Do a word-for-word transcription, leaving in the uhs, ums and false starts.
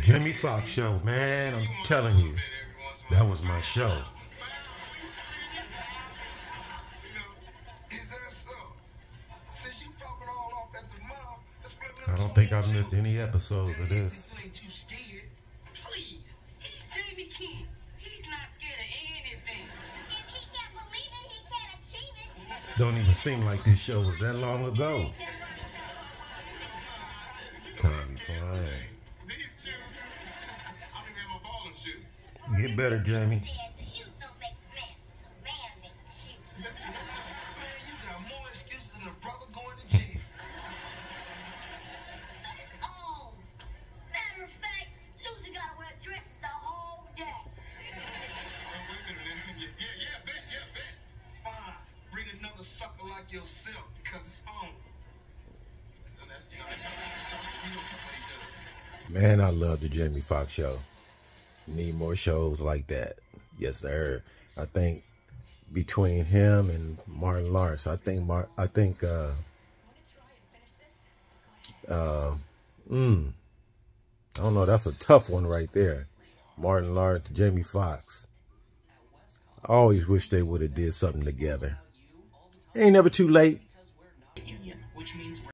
Jamie Foxx show, man. I'm telling you, that was my show. I don't think I've missed any episodes of this. Don't even seem like this show was that long ago. Time flying. Get better, Jamie. Sucker like yourself because it's on. Man, I love the Jamie Foxx show. Need more shows like that. Yes, sir. I think between him and Martin Lawrence, I think Mar I think uh uh mm, I don't know, that's a tough one right there. Martin Lawrence, Jamie Foxx. I always wish they would have did something together. Ain't never too late.